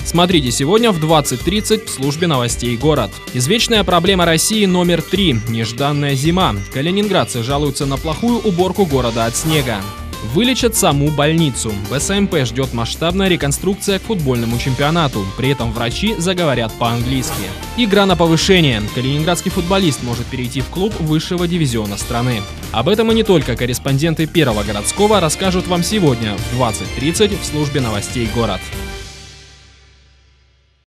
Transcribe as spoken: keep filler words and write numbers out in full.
Смотрите сегодня в двадцать тридцать в службе новостей «Город». Извечная проблема России номер три – нежданная зима. Калининградцы жалуются на плохую уборку города от снега. Вылечат саму больницу. В эс эм пэ ждет масштабная реконструкция к футбольному чемпионату. При этом врачи заговорят по-английски. Игра на повышение. Калининградский футболист может перейти в клуб высшего дивизиона страны. Об этом и не только корреспонденты Первого городского расскажут вам сегодня в двадцать тридцать в службе новостей «Город».